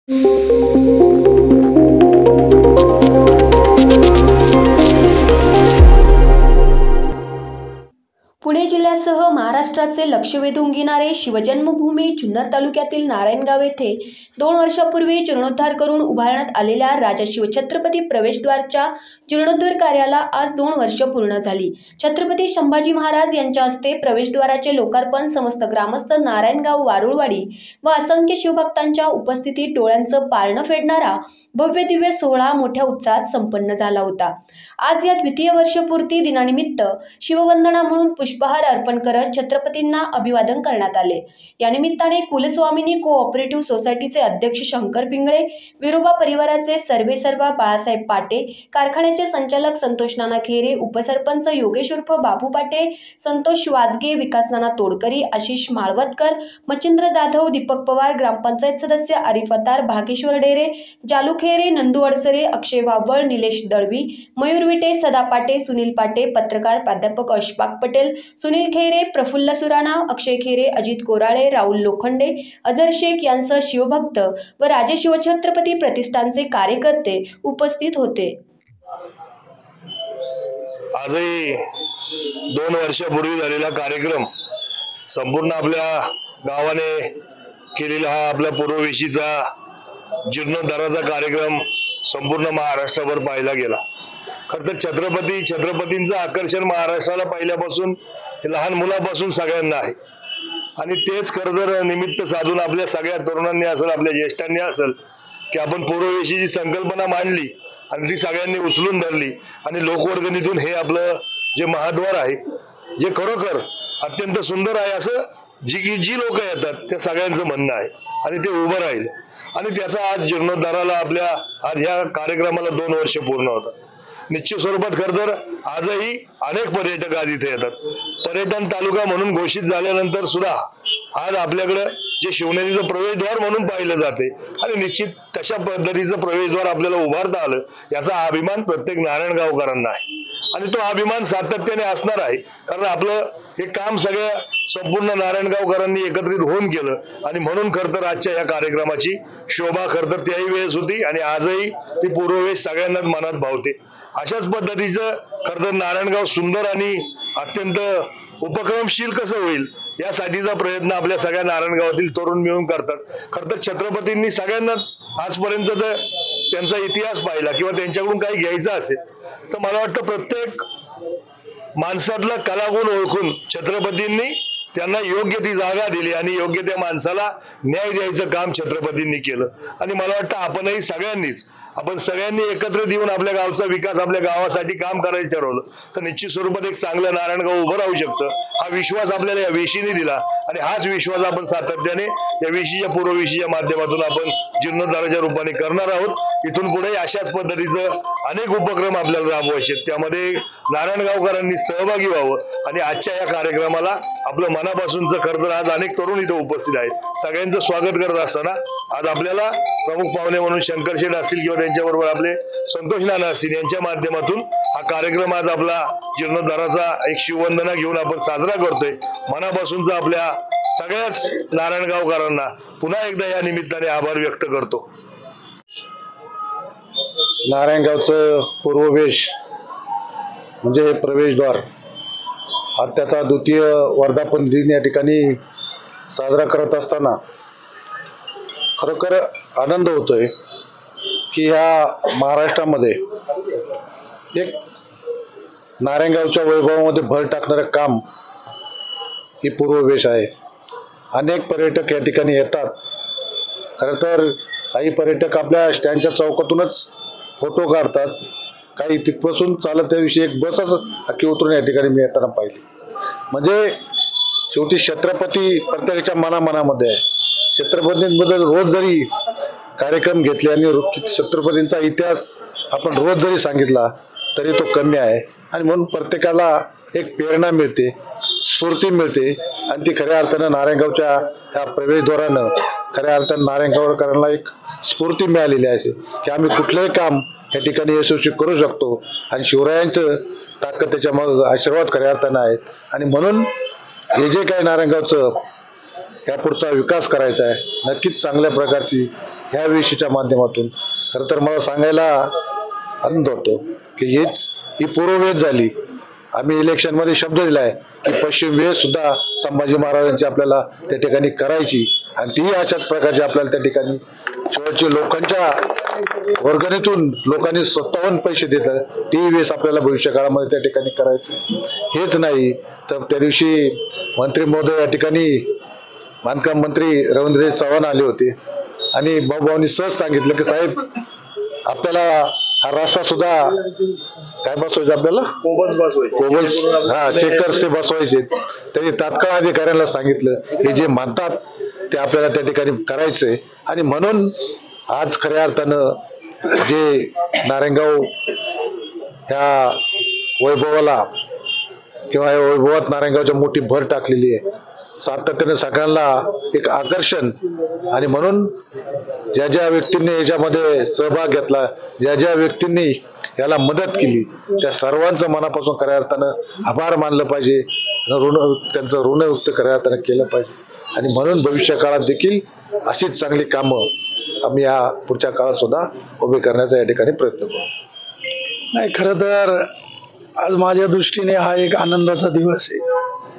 पुणे जिल्ह्यासह महाराष्ट्राचे लक्ष वेधून घेणारे शिवजन्मभूमी जुन्नर तालुक्यातील नारायणगाव येथे 2 वर्षापूर्वी जीर्णोद्धार करून उभारण्यात आलेल्या राजा शिवछत्रपती प्रवेशद्वारच्या जीर्णोद्धार कार्याला आज 2 वर्ष पूर्ण झाली। छत्रपती संभाजी महाराज यांच्या हस्ते प्रवेशद्वाराचे लोकार्पण समस्त ग्रामस्थ नारायणगाव वारुळवाडी व असंख्य शिवभक्तांच्या उपस्थितीत डोळ्यांचं पारणं फेडणारा भव्य दिव्य सोहळा मोठ्या उत्साहात संपन्न झाला होता। आज या द्वितीय वर्षपूर्ती दिनानिमित्त शिववंदना म्हणून पुष्पहार अर्पण करत छत्रपतींना अभिवादन करण्यात आले। या निमित्ताने कुलस्वामिनी कोऑपरेटिव्ह सोसायटीचे अध्यक्ष शंकर पिंगळे, विरोबा परिवाराचे सर्वेसर्वा बाळासाहेब पाटे, कारखान्याचे संचालक संतोष नाना खेरे, उपसरपंच योगेश उर्फ बाबू पाटे, संतोष वाजगे, विकास नाना तोडकरी, आशिष माळवतकर, मच्छिंद्र जाधव, दीपक पवार, ग्रामपंचायत सदस्य आरिफ अतार, भागेश्वर डेरे, जालू खेरे, नंदू अडसरे, अक्षय वावळ, निलेश दळवी, मयूर विटे, सदा पाटे, सुनील पाटे, पत्रकार प्राध्यापक अशफाक पटेल, सुनील खेरे, प्रफुल्ल सुराणा, अक्षय खेरे, अजित कोराळे, राहुल लोखंडे, अजर शेख यांसह शिवभक्त व राजे शिवछत्रपती प्रतिष्ठानचे कार्यकर्ते उपस्थित होते। आजही 2 वर्षापूर्वी झालेला कार्यक्रम संपूर्ण आपल्या गावाने केलेला हा आपल्या पूर्ववेशीचा जीर्णोद्धाराचा कार्यक्रम संपूर्ण महाराष्ट्रभर पाहिला गेला। खरं तर छत्रपतींचं आकर्षण महाराष्ट्राला पहिल्यापासून लहान मुलापासून सगळ्यांना आहे आणि तेच खरं तर निमित्त साधून आपल्या सगळ्या तरुणांनी असेल, आपल्या ज्येष्ठांनी असेल की आपण पूर्ववेशीची संकल्पना मांडली आणि ती सगळ्यांनी उचलून धरली आणि लोकवर्गणीतून हे आपलं जे महाद्वार आहे जे खरोखर अत्यंत सुंदर आहे असं जी लोक येतात त्या सगळ्यांचं म्हणणं आहे आणि ते उभं राहील आणि त्याचा आज जीर्णोद्धाराला आपल्या आज ह्या कार्यक्रमाला 2 वर्ष पूर्ण होतात। निश्चित स्वरूपात खरं तर आजही अनेक पर्यटक आज इथे येतात। पर्यटन तालुका म्हणून घोषित झाल्यानंतर सुद्धा आज आपल्याकडे जे शिवनेरीचं प्रवेशद्वार म्हणून पाहिलं जाते आणि निश्चित तशा पद्धतीचं प्रवेशद्वार आपल्याला उभारता आलं याचा अभिमान प्रत्येक नारायणगावकरांना आहे आणि तो अभिमान सातत्याने असणार आहे। कारण आपलं हे काम सगळ्या संपूर्ण नारायणगावकरांनी एकत्रित होऊन केलं आणि म्हणून खरं तर आजच्या या कार्यक्रमाची शोभा खरं तर त्याही वेळेस होती आणि आजही ती पूर्ववेश सगळ्यांनाच मनात भावते। अशाच पद्धतीचं खरं तर नारायणगाव सुंदर आणि अत्यंत उपक्रमशील कसं होईल यासाठीचा प्रयत्न आपल्या सगळ्या नारायणगावातील तरुण मिळून करतात। खरं तर छत्रपतींनी सगळ्यांनाच आजपर्यंत जर त्यांचा इतिहास पाहिला किंवा त्यांच्याकडून काही घ्यायचं असेल तर मला वाटतं प्रत्येक माणसातला कलागुण ओळखून छत्रपतींनी त्यांना योग्य ती जागा दिली आणि योग्य त्या माणसाला न्याय द्यायचं काम छत्रपतींनी केलं आणि मला वाटतं आपण सगळ्यांनी एकत्र येऊन आपल्या गावचा विकास आपल्या गावासाठी काम करायचं ठरवलं तर निश्चित स्वरूपात एक चांगलं नारायणगाव उभं राहू शकतं। हा विश्वास आपल्याला या वेशीने दिला आणि हाच विश्वास आपण सातत्याने या वेशीच्या पूर्ववेशीच्या माध्यमातून आपण जीर्णोद्धाराच्या रूपाने करणार आहोत। इथून पुढे अशाच पद्धतीचं अनेक उपक्रम आपल्याला राबवायचे, त्यामध्ये नारायणगावकरांनी सहभागी व्हावं आणि आजच्या या कार्यक्रमाला आपलं मनापासूनचं खरं तर आज अनेक तरुण इथे उपस्थित आहेत। सगळ्यांचं स्वागत करत असताना आज आपल्याला प्रमुख पाहुणे म्हणून शंकर शेठ असतील किंवा त्यांच्याबरोबर आपले संतोष नाना असतील यांच्या माध्यमातून हा कार्यक्रम आज आपला जीर्णोद्धाराचा एक शिववंदना घेऊन आपण साजरा करतोय। मनापासूनचा आपल्या सगळ्याच नारायणगावकरांना पुन्हा एकदा या निमित्ताने आभार व्यक्त करतो। नारायणगावचं पूर्ववेश म्हणजे हे प्रवेशद्वार आज त्याचा द्वितीय वर्धापन दिन या ठिकाणी साजरा करत असताना खरोखर आनंद होतोय की ह्या महाराष्ट्रामध्ये एक नारायणगावच्या वैभवामध्ये भर टाकणारं काम ही पूर्ववेश आहे। अनेक पर्यटक या ठिकाणी येतात। खरं तर काही पर्यटक आपल्या स्टँडच्या चौकातूनच फोटो काढतात, काही तिथपासून चालत त्याविषयी एक बसच अख्खी उतरून या ठिकाणी मी येताना पाहिली। म्हणजे शेवटी छत्रपती प्रत्येकाच्या मनामध्ये आहे। छत्रपतींबद्दल रोज जरी कार्यक्रम घेतले आणि छत्रपतींचा इतिहास आपण रोज जरी सांगितला तरी तो कमी आहे आणि म्हणून प्रत्येकाला एक प्रेरणा मिळते, स्फूर्ती मिळते आणि ती खऱ्या अर्थानं नारायणगावच्या ह्या प्रवेशद्वारानं खऱ्या अर्थानं नारायणगावकरांना एक स्फूर्ती मिळालेली आहे की आम्ही कुठलंही काम या ठिकाणी यशस्वी करू शकतो आणि शिवरायांचं ताकद त्याच्यामागे आशीर्वाद खऱ्या अर्थानं आहेत आणि म्हणून हे जे काही नारायणगावचं या पुढचा विकास करायचा आहे नक्कीच चांगल्या प्रकारची ह्या वेशीच्या माध्यमातून खरं तर मला सांगायला आनंद होतो की ही पूर्ववेश झाली. आम्ही इलेक्शनमध्ये शब्द दिलाय की पश्चिम वेश सुद्धा संभाजी महाराजांची आपल्याला त्या ठिकाणी करायची आणि तीही अशाच प्रकारची आपल्याला त्या ठिकाणी शेवटची लोकांच्या वर्गणीतून लोकांनी स्वतःहून पैसे देतात ती वेश आपल्याला भविष्य काळामध्ये त्या ठिकाणी करायचं. हेच नाही तर त्या दिवशी मंत्री महोदय या ठिकाणी बांधकाम मंत्री रवींद्र चव्हाण आले होते आणि भाऊभाऊंनी सहज सांगितलं की साहेब आपल्याला हा रस्ता सुद्धा काय बसवायचं आपल्याला कोबल्स चेकर्स ते बसवायचे. त्यांनी तात्काळ अधिकाऱ्यांना सांगितलं हे जे म्हणतात ते आपल्याला त्या ठिकाणी करायचंय आणि म्हणून आज खऱ्या अर्थानं जे नारायणगाव ह्या वैभवाला किंवा या वैभवात नारायणगावच्या मोठी भर टाकलेली आहे. सातत्याने सगळ्यांना एक आकर्षण आणि म्हणून ज्या ज्या व्यक्तींनी याच्यामध्ये सहभाग घेतला ज्या ज्या व्यक्तींनी याला मदत केली त्या सर्वांचं मनापासून खऱ्या अर्थानं आभार मानलं पाहिजे. त्यांचं ऋणयुक्त खऱ्या अर्थानं केलं पाहिजे आणि म्हणून भविष्य काळात देखील अशीच चांगली कामं आम्ही या पुढच्या काळात सुद्धा उभे करण्याचा या ठिकाणी प्रयत्न करू. नाही, खरं तर आज माझ्या दृष्टीने हा एक आनंदाचा दिवस आहे.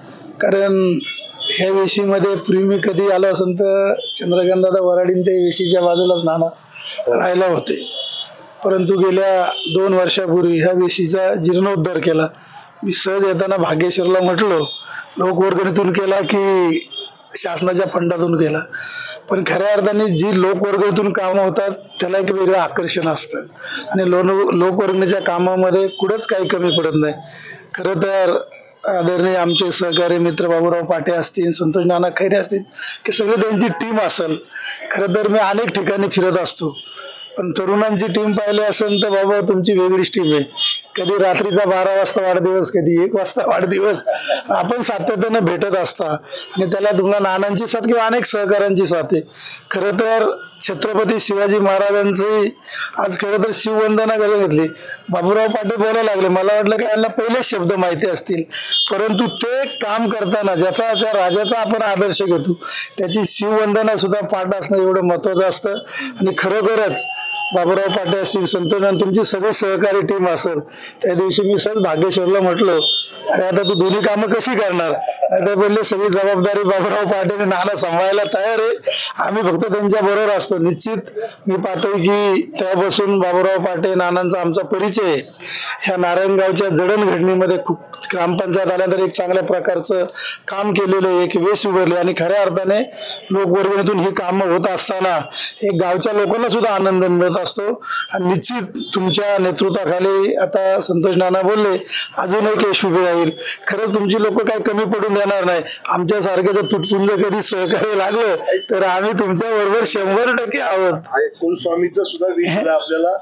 कारण ह्या वेशीमध्ये पूर्वी मी कधी आलो असेल तर चंद्रकांतदादा वराडीन ते वेशीच्या बाजूलाच नाना राहायला होते. परंतु गेल्या 2 वर्षापूर्वी ह्या वेशीचा जीर्णोद्धार केला. मी सहज येताना भाग्येश्वरला म्हटलो लोकवर्गणीतून केला की शासनाच्या फंडातून केला, पण खऱ्या अर्थाने जी लोकवर्गणीतून कामं होतात त्याला एक वेगळं आकर्षण असतं आणि लोकवर्गणीच्या कामामध्ये कुठंच काही कमी पडत नाही. खरं तर आदरणीय आमचे सहकारी मित्र बाबूराव पाटे असतील, संतोष नाना खैरे असतील की सगळे त्यांची टीम असेल. खरं तर मी अनेक ठिकाणी फिरत असतो, पण तरुणांची टीम पाहिली असेल तर बाबा तुमची वेगळीच टीम आहे. कधी रात्रीचा 12 वाजता वाढदिवस, कधी 1 वाजता वाढदिवस, आपण सातत्यानं भेटत असता आणि त्याला तुम्हाला नानांची साथ किंवा अनेक सहकाऱ्यांची साथ आहे. खरं तर छत्रपती शिवाजी महाराजांची आज खरं तर शिववंदना घेतली. बाबूराव पाटे बोलायला लागले, मला वाटलं की यांना पहिलेच शब्द माहिती असतील, परंतु ते काम करताना ज्याचा राजाचा आपण आदर्श घेतो त्याची शिववंदना सुद्धा पाठ असणं एवढं महत्वाचं असतं. आणि खरोखरच बाबूराव पाटे असतील, संतोष तुमची सगळी सहकारी टीम असेल. त्या दिवशी मी सहज भाग्येश्वरला म्हटलो अरे आता तू दोन्ही कामं कशी करणार, आता बोलले सगळी जबाबदारी बाबूराव पाटेने नाना सांभाळायला तयार आहे, आम्ही फक्त त्यांच्या बरोबर असतो. निश्चित मी पाहतोय की तेव्हापासून बाबूराव पाटे नानांचा आमचा परिचय ह्या नारायणगावच्या जडणघडणीमध्ये खूप ग्रामपंचायत आल्यानंतर एक चांगल्या प्रकारचं काम केलेलं, एक वेश उभारले आणि खऱ्या अर्थाने लोकवर्गणीतून ही कामं होत असताना एक गावच्या लोकांना सुद्धा आनंद मिळत असतो. आणि निश्चित तुमच्या नेतृत्वाखाली आता संतोष नाना बोलले अजून एक यशस्वी राहील. खरंच तुमची लोक काही कमी पडून देणार नाही. आमच्यासारखे जर तुटपुंज कधी सहकार्य लागलं तर आम्ही तुमच्या बरोबर 100% आहोत. कुलस्वामीचं सुद्धा आपल्याला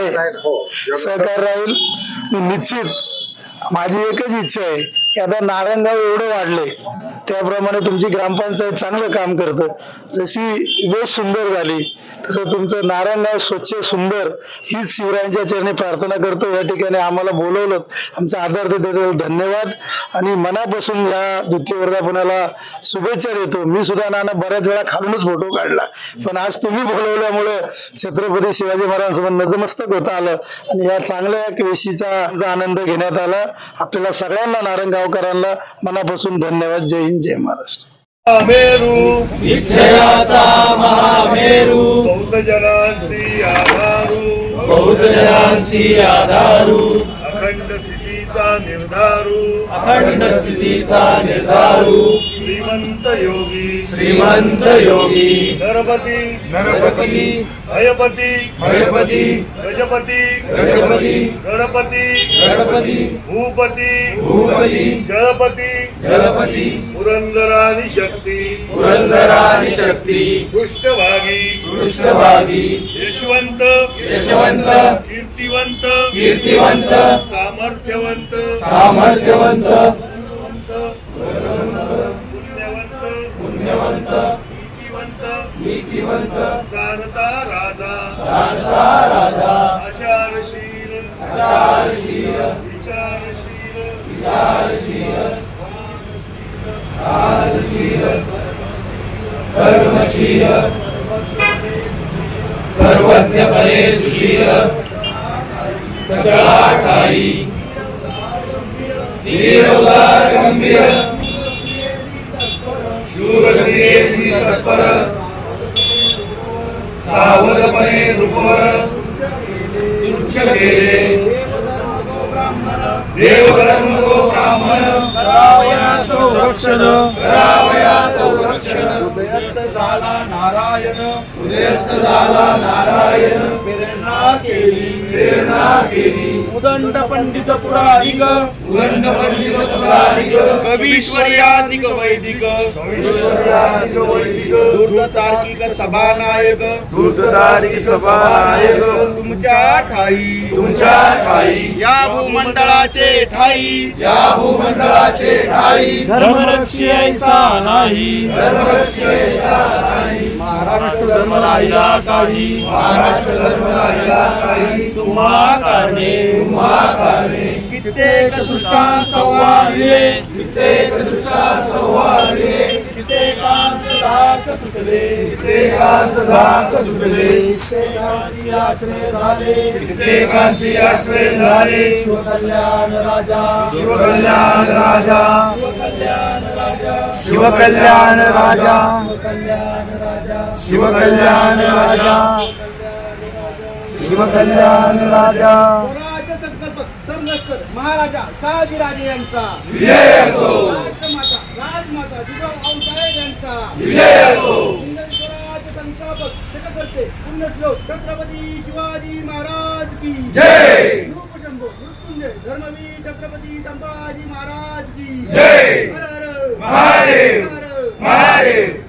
सहकार्य राहील. निश्चित माझी एकच इच्छा आहे की आता नारायणगाव एवढं वाढले त्याप्रमाणे तुमची ग्रामपंचायत चांगलं काम करतं. जशी वेश सुंदर झाली तसं तुमचं नारायणगाव स्वच्छ सुंदर हीच शिवरायांच्या चरणी प्रार्थना करतो. या ठिकाणी आम्हाला बोलवलं, आमचा आदर देतो, धन्यवाद आणि मनापासून या द्वितीय वर्धापनाला शुभेच्छा देतो. मी सुद्धा नाना बऱ्याच वेळा खालूनच फोटो काढला, पण आज तुम्ही बोलवल्यामुळे छत्रपती शिवाजी महाराजांसोबत नतमस्तक होता आलं आणि या चांगल्या वेशीचा आनंद घेण्यात आला. आपल्याला सगळ्यांना नारायणगावकरांना मनापासून धन्यवाद. जय हिंद, जय महाराष्ट्र. मेरू निश्चयाचा महामेरू बौद्ध जनांसी आधारू बौद्ध जनांसी आधारू अखंड स्थितीचा निर्धारू अखंड स्थितीचा निर्धारू श्रीमंत योगी नरपती भयपती गजपती गणपती भूपती जलपती पुरंदरानी शक्ती पृष्ठभागी यशवंत कीर्तिवंत सामर्थ्यवंत पुण्यवंत नीतिवंत जाणता राजा आचारशील विचारशील कर्मशील सर्वज्ञपणे सुशील सगळा ठाई वीर उदार गंभीर शूरगतीसी तत्पर सावधपणे नृपवर तुच्छ केले देवधर्म को ब्राह्मण करावया संरक्षण उदयस्त झाला नारायण प्रेरणा केली उदंड पंडित पुराणिक कवीश्वर्यादिक वैदिक दूरतार्किक सभानायक तुमच्या ठाई या भूमंडळाचे ठाई धर्मरक्षी ऐसा नाही महाराष्ट्र धर्म राहिला काही तुम्हा कारणे कित्येक दृष्टा संवारले कित्येकांस धाक सुटले कित्येकांची आश्रय झाले शिवकल्याण राजा शिवकल्याण राजा स्वराज्य संकल्प संरक्षक महाराजा शहाजीराजे यांचा विजय असो राजमाता जिजाऊ आऊसाहेब यांचा विजय असो स्वराज्य संस्थापक शककर्ते पुण्यश्लोक छत्रपती शिवाजी महाराज की जय रूपशंभो मृत्युंजय धर्मवीर छत्रपती संभाजी महाराज की जय हर हर महादेव हर हर महादेव